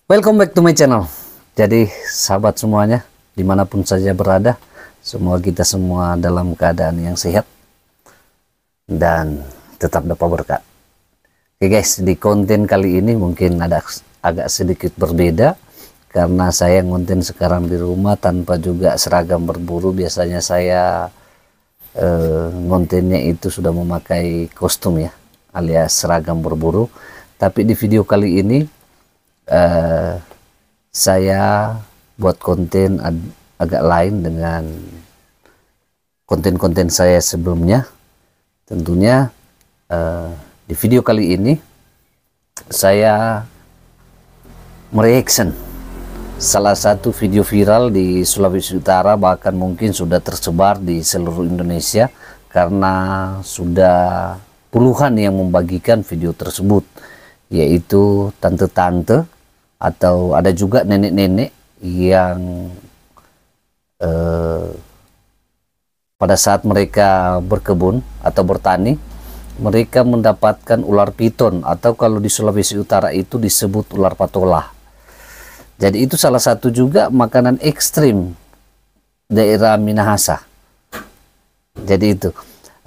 Welcome back to my channel. Jadi sahabat semuanya, dimanapun saja berada, semua kita semua dalam keadaan yang sehat dan tetap dapat berkah. Oke guys, di konten kali ini mungkin ada agak sedikit berbeda karena saya ngonten sekarang di rumah tanpa juga seragam berburu. Biasanya saya ngontennya itu sudah memakai kostum ya, alias seragam berburu. Tapi di video kali ini saya buat konten agak lain dengan konten-konten saya sebelumnya. Tentunya di video kali ini saya mereaction salah satu video viral di Sulawesi Utara, bahkan mungkin sudah tersebar di seluruh Indonesia karena sudah puluhan yang membagikan video tersebut, yaitu tante-tante atau ada juga nenek-nenek yang pada saat mereka berkebun atau bertani, mereka mendapatkan ular piton atau kalau di Sulawesi Utara itu disebut ular patola. Jadi itu salah satu juga makanan ekstrim daerah Minahasa. Jadi itu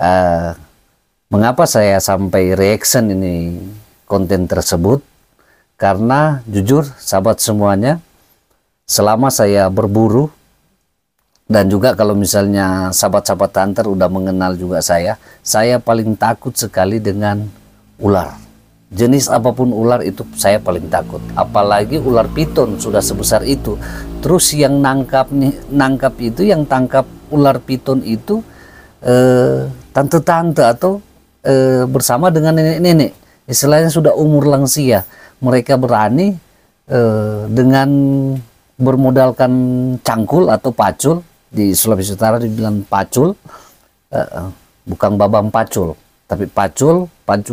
mengapa saya sampai reaction ini konten tersebut, karena jujur sahabat semuanya, selama saya berburu dan juga kalau misalnya sahabat-sahabat hunter udah mengenal juga saya paling takut sekali dengan ular. Jenis apapun ular itu saya paling takut, apalagi ular piton sudah sebesar itu. Terus yang nangkap itu, yang tangkap ular piton itu tante-tante atau bersama dengan nenek-nenek, istilahnya sudah umur lansia. Mereka berani dengan bermodalkan cangkul atau pacul. Di Sulawesi Utara dibilang pacul, bukan babam pacul, tapi pacul.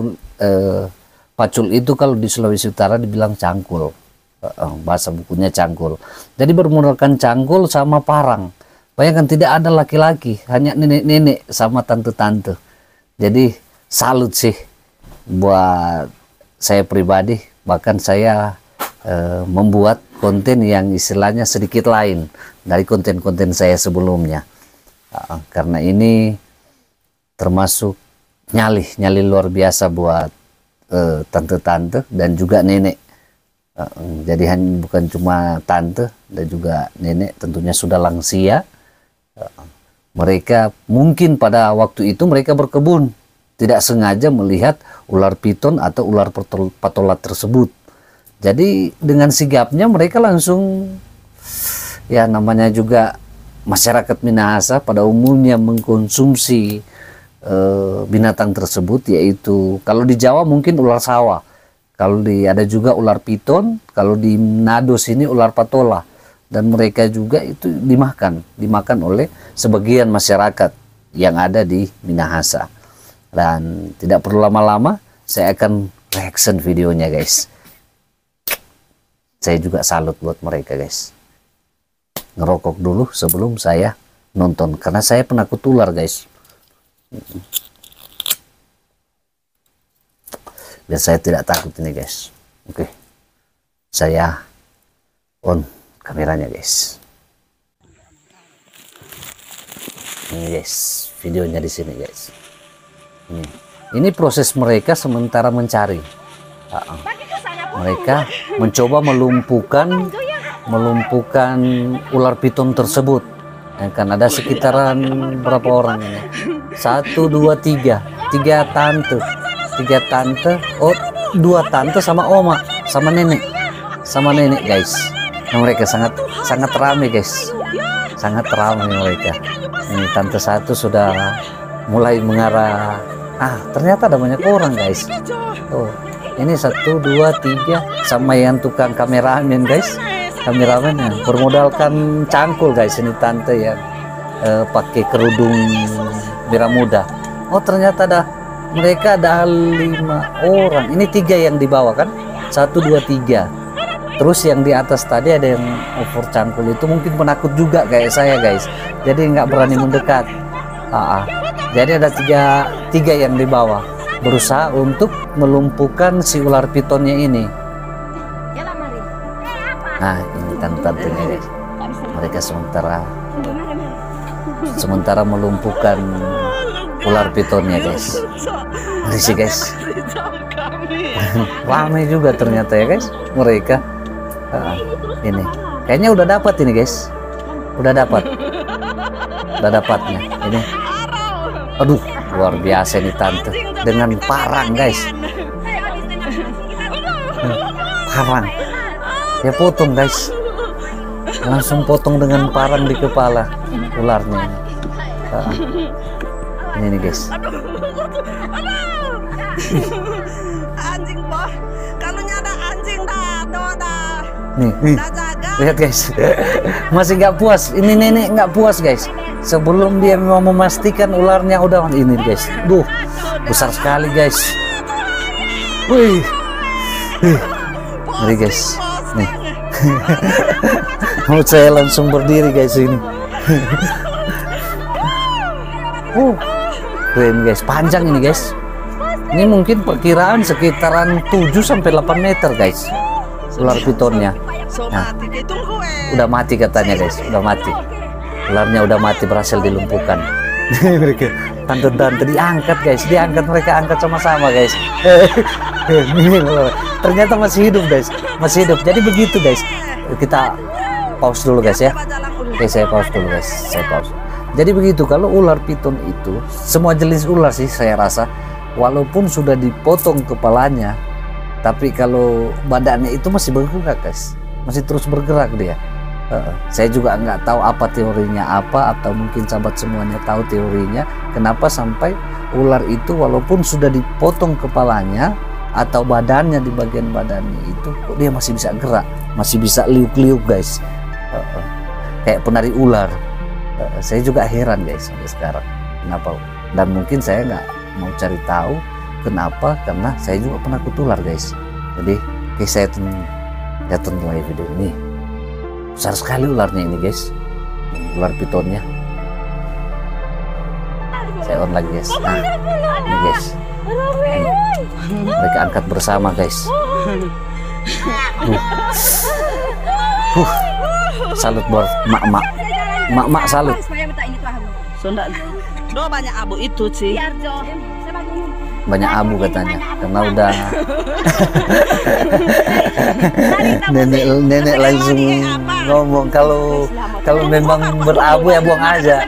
Pacul itu kalau di Sulawesi Utara dibilang cangkul, bahasa bukunya cangkul. Jadi bermodalkan cangkul sama parang. Bayangkan tidak ada laki-laki, hanya nenek-nenek sama tante-tante. Jadi salut sih buat saya pribadi. Bahkan saya membuat konten yang istilahnya sedikit lain dari konten-konten saya sebelumnya, karena ini termasuk nyali luar biasa buat tante-tante dan juga nenek. Jadi bukan cuma tante dan juga nenek, tentunya sudah lansia. Mereka mungkin pada waktu itu mereka berkebun, tidak sengaja melihat ular piton atau ular patola tersebut. Jadi dengan sigapnya mereka langsung, ya namanya juga masyarakat Minahasa pada umumnya mengkonsumsi binatang tersebut, yaitu kalau di Jawa mungkin ular sawah, kalau ada juga ular piton, kalau di Manado sini ular patola, dan mereka juga itu dimakan oleh sebagian masyarakat yang ada di Minahasa. Dan tidak perlu lama-lama, saya akan reaction videonya guys. Saya juga salut buat mereka guys. Ngerokok dulu sebelum saya nonton, karena saya penakut ular guys. Dan saya tidak takut ini guys. Oke, saya on kameranya guys. Ini guys, videonya di sini guys. Ini proses mereka sementara mencari. Mereka mencoba melumpuhkan ular piton tersebut. Kan ada sekitaran berapa orang ini? 1, 2, 3 tante. 3 tante, oh 2 tante sama oma, sama nenek guys. Nah, mereka sangat ramai guys. Sangat ramai mereka. Ini tante satu sudah mulai mengarah. Ternyata ada banyak orang guys. Oh, ini 1, 2, 3 sama yang tukang kameramen guys. Kameramen yang bermodalkan cangkul guys. Ini tante yang pakai kerudung merah muda. Oh, ternyata mereka ada 5 orang. Ini 3 yang di bawah kan? 1, 2, 3. Terus yang di atas tadi ada yang over cangkul, itu mungkin penakut juga kayak saya guys. Jadi nggak berani mendekat. Jadi ada tiga yang di bawah berusaha untuk melumpuhkan si ular pitonnya ini. Nah, ini tante-tantenya guys. Mereka sementara melumpuhkan ular pitonnya guys. Ngeri sih guys. Ramai juga ternyata ya guys mereka. Ini kayaknya udah dapat ini guys. Udah dapatnya ini. Aduh, luar biasa nih tante dengan parang guys. Parang ya, potong guys, langsung potong dengan parang di kepala ularnya. Ini nih guys. Anjing boh, kalau ada anjing dah. Nih, lihat guys. Masih nggak puas, ini nenek nggak puas guys. Sebelum dia mau memastikan ularnya udah ini guys. Duh, besar sekali guys. Wih, ngeri guys. Nih. Mau saya langsung berdiri guys ini. Keren guys, panjang ini guys. Ini mungkin perkiraan sekitaran 7-8 meter guys ular pitonnya. Nah, udah mati katanya guys, udah mati. Ularnya udah mati, berhasil dilumpuhkan. Mereka tante-tante diangkat guys, mereka angkat sama-sama guys. Ternyata masih hidup guys, masih hidup. Jadi begitu guys. Kita pause dulu guys ya. Oke, saya pause dulu guys, saya pause. Jadi begitu, kalau ular piton itu, semua jenis ular sih saya rasa, walaupun sudah dipotong kepalanya, tapi kalau badannya itu masih bergerak guys, masih terus bergerak dia. Saya juga nggak tahu apa teorinya apa, atau mungkin sahabat semuanya tahu teorinya kenapa sampai ular itu walaupun sudah dipotong kepalanya atau badannya, di bagian badannya itu kok dia masih bisa gerak, masih bisa liuk-liuk guys. Kayak penari ular. Saya juga heran guys sampai sekarang kenapa, dan mungkin saya nggak mau cari tahu kenapa, karena saya juga penakut ular guys. Jadi saya tonton lagi video ini. Besar sekali ularnya ini guys, ular pitonnya. Saya on lagi guys. Nah, ini guys, mereka angkat bersama guys. Salut buat mak salut. Banyak abu itu sih. Banyak abu katanya, karena udah nenek langsung ngomong kalau memang berabu ya buang aja.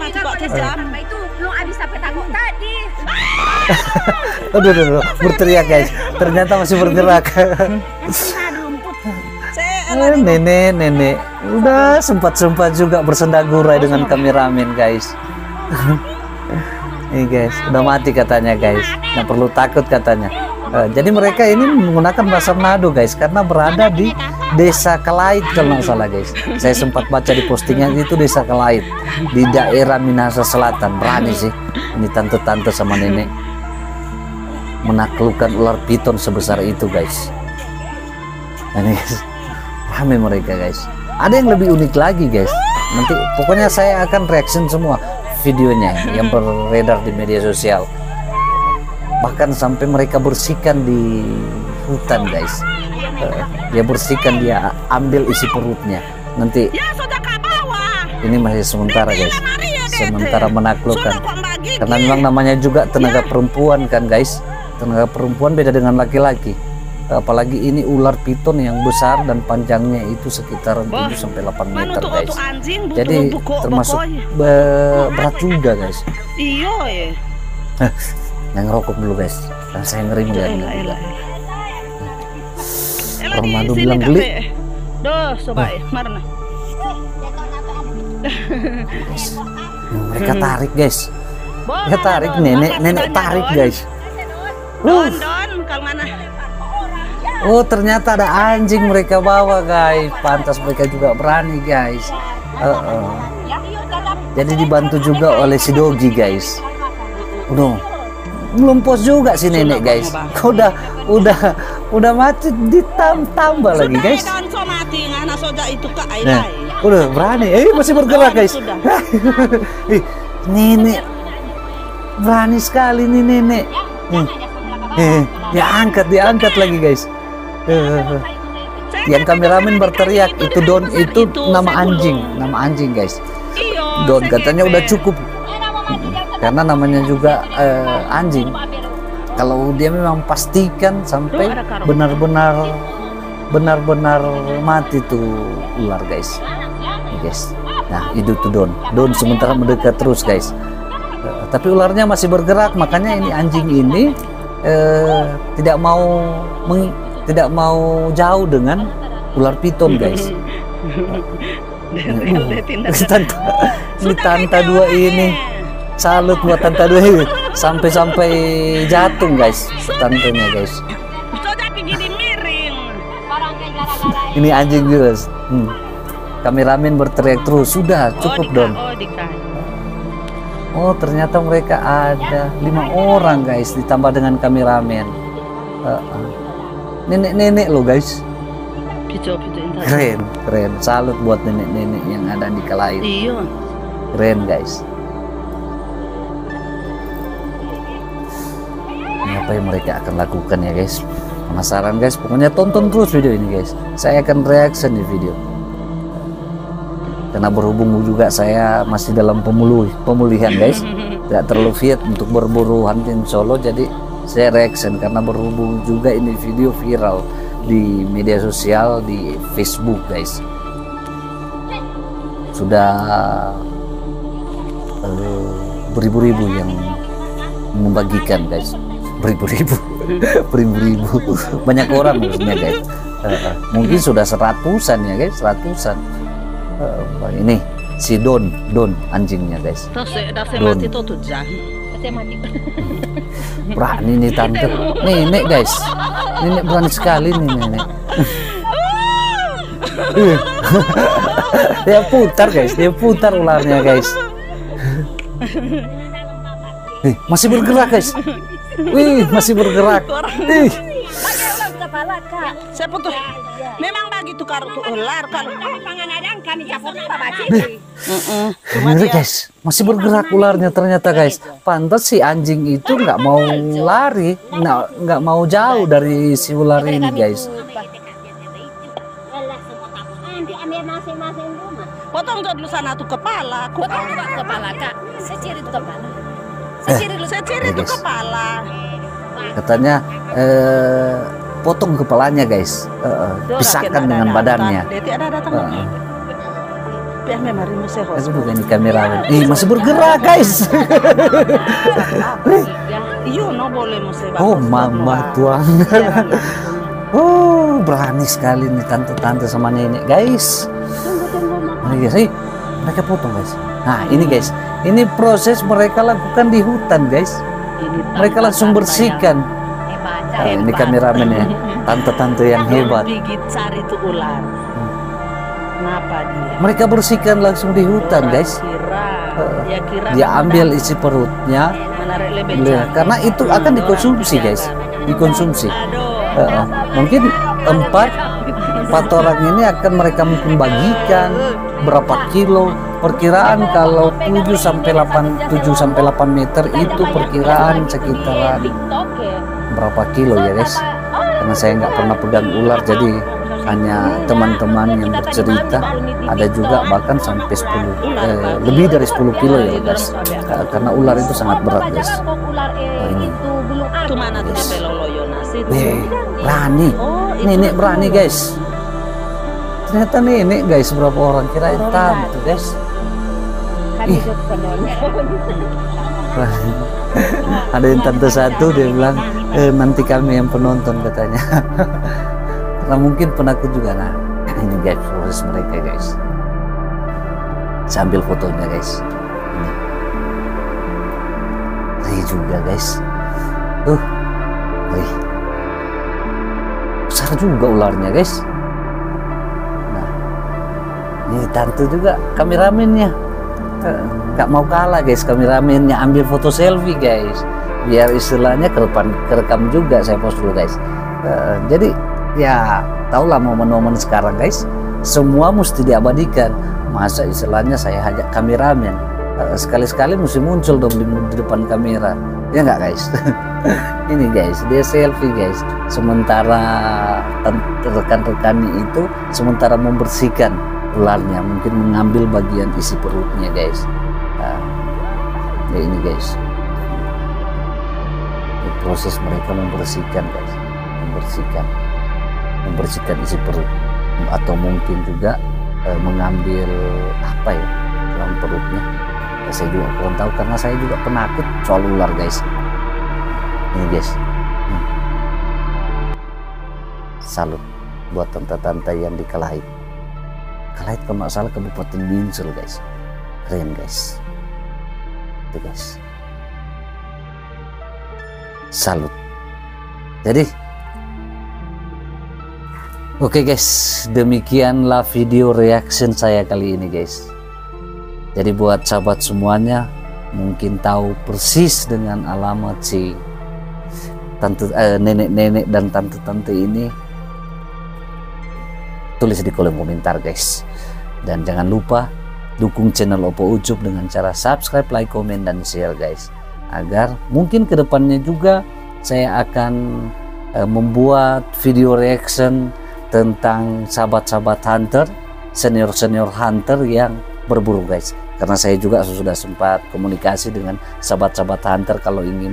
Aduh, berteriak guys, ternyata masih bergerak. Nenek udah sempat juga bersenda-gurai dengan kameramen guys. Ini guys, udah mati katanya guys, nggak perlu takut katanya. Jadi mereka ini menggunakan bahasa Manado guys, karena berada di desa Kelait kalau nggak salah guys. Saya sempat baca di postingan itu desa Kelait di daerah Minahasa Selatan. Berani sih ini tante-tante sama nenek menaklukkan ular piton sebesar itu guys. Ini guys, ramai mereka guys. Ada yang lebih unik lagi guys. Nanti pokoknya saya akan reaction semua videonya yang beredar di media sosial. Bahkan sampai mereka bersihkan di hutan guys. Dia bersihkan, dia ambil isi perutnya. Nanti ini masih sementara guys, sementara menaklukkan, karena memang namanya juga tenaga perempuan kan guys. Tenaga perempuan beda dengan laki-laki, apalagi ini ular piton yang besar dan panjangnya itu sekitar 7-8 meter guys. Jadi termasuk berat juga guys. Iya ya. Yang ngerokok dulu guys, dan saya ngeri melihatnya juga. Orang Manado bilang geli. Duh, coba marna. Mereka tarik guys. Mereka tarik, nenek tarik guys. Don kalau mana? Oh, ternyata ada anjing mereka bawa guys. Pantas mereka juga berani guys. Jadi dibantu juga oleh si Dogi guys. Belum pos juga si nenek guys. Kau udah mati ditambah lagi guys. Nah, udah berani. Masih bergerak guys. Nenek berani sekali nih nenek. Diangkat lagi guys. yang kameramen berteriak itu Don, itu nama anjing guys. Iyo. Don katanya udah cukup. Karena namanya juga anjing. Kalau dia memang pastikan sampai benar-benar mati tuh ular guys. Guys. Nah, itu tuh Don sementara mendekat terus guys. Tapi ularnya masih bergerak, makanya ini anjing ini tidak mau jauh dengan ular piton guys. Ini tanta dua ini salut buat tanta dua ini sampai jatuh guys tantenya guys. Ini anjing guys. Kameramen berteriak terus, sudah cukup Don. Oh ternyata mereka ada 5 orang guys ditambah dengan kameramen. Nenek-nenek lo guys. Keren. Salut buat nenek-nenek yang ada di kala itu. Iya. Keren guys. Ini apa yang mereka akan lakukan ya guys? Penasaran guys? Pokoknya tonton terus video ini guys. Saya akan reaction di video. Karena berhubung juga saya masih dalam pemulihan guys, tidak terlalu fit untuk berburu hunting solo, jadi saya reaction karena berhubung juga ini video viral di media sosial di Facebook guys. Sudah beribu-ribu yang membagikan guys, beribu-ribu banyak orang maksudnya guys. Mungkin sudah seratusan ya guys, seratusan. Ini si Don anjingnya guys. Don. Berani nih tante, nenek guys, nenek berani sekali nih nenek. Dia putar ularnya guys. Masih bergerak guys. Masih bergerak. Saya putus. Memang begitu kartu ular kalau Ini guys, masih bergerak ularnya ternyata guys. Pantas si anjing itu nggak mau lari, nggak mau jauh dari si ular ini guys. Potong dulu sana tuh kepala. Kepala kak, seciri itu kepala. Seciri itu kepala. Katanya potong kepalanya guys, pisahkan dengan badannya. Itu bukan ini kamera. Masih bergerak guys. Oh mama tuang. Oh berani sekali nih tante-tante sama nenek guys. Mereka potong guys. Nah ini guys, ini proses mereka lakukan di hutan guys. Mereka langsung bersihkan. Ini kameramennya, tante-tante yang hebat. Cari tuh ular. Kenapa dia? Mereka bersihkan langsung di hutan guys. Dia ambil isi perutnya, karena itu akan dikonsumsi guys, dikonsumsi. Mungkin 4 orang ini akan mereka mungkin bagikan berapa kilo. Perkiraan kalau 7 sampai 8 meter itu perkiraan sekitaran berapa kilo ya guys, karena saya nggak pernah pegang ular, jadi hanya teman-teman yang bercerita ada juga bahkan sampai 10 lebih dari 10 kilo ya guys, karena ular itu sangat berat guys. Ini guys. Berani nenek, berani guys, ternyata nenek guys. Berapa orang kirain tante guys. Ada yang tante satu dia bilang nanti kami yang penonton katanya. Karena mungkin penakut juga. Nah ini guys proses mereka guys. Sambil fotonya guys. Ini juga guys. Besar juga ularnya guys. Nah ini tante juga kameramennya. Gak mau kalah guys, kameramennya ambil foto selfie guys, biar istilahnya kerekam juga. Saya post dulu guys. Jadi ya tahulah momen-momen sekarang guys, semua mesti diabadikan. Masa istilahnya saya ajak kameramen, sekali-sekali mesti muncul dong di depan kamera. Ya nggak guys? Ini guys, dia selfie guys. Sementara rekan-rekannya itu sementara membersihkan ularnya, mungkin mengambil bagian isi perutnya guys. Nah, ya ini guys, ini proses mereka membersihkan guys, membersihkan isi perut, atau mungkin juga mengambil apa ya dalam perutnya. Ya, saya juga kurang tahu karena saya juga penakut soal ular guys. Ini guys, salut buat tante-tante yang di Kalahit. Kalahit kalau nggak salah Kabupaten Binsel guys, keren guys. Itu guys, salut. Jadi oke guys, demikianlah video reaction saya kali ini guys. Jadi buat sahabat semuanya mungkin tahu persis dengan alamat si nenek-nenek dan tante-tante ini, tulis di kolom komentar guys. Dan jangan lupa dukung channel Oppo Ucup dengan cara subscribe, like, komen, dan share guys, agar mungkin kedepannya juga saya akan membuat video reaction tentang sahabat-sahabat hunter, senior-senior hunter yang berburu guys. Karena saya juga sudah sempat komunikasi dengan sahabat-sahabat hunter, kalau ingin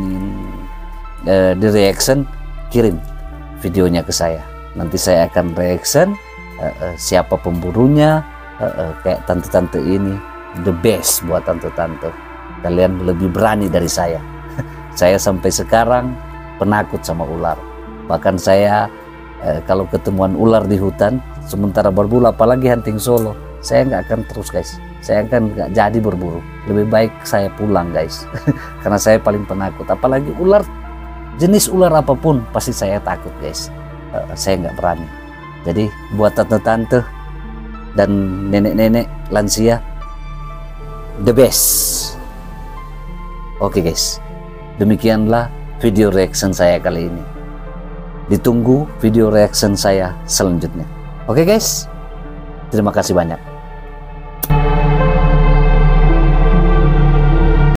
di reaction, kirim videonya ke saya, nanti saya akan reaction siapa pemburunya. Kayak tante-tante ini the best buat tante-tante, kalian lebih berani dari saya. Saya sampai sekarang penakut sama ular, bahkan saya kalau ketemuan ular di hutan sementara berburu, apalagi hunting solo, saya nggak akan terus guys, saya akan nggak jadi berburu, lebih baik saya pulang guys. Karena saya paling penakut, apalagi ular, jenis ular apapun pasti saya takut guys. Saya nggak berani. Jadi buat tante-tante dan nenek-nenek lansia, the best. Oke guys, demikianlah video reaction saya kali ini. Ditunggu video reaction saya selanjutnya. Oke guys, terima kasih banyak.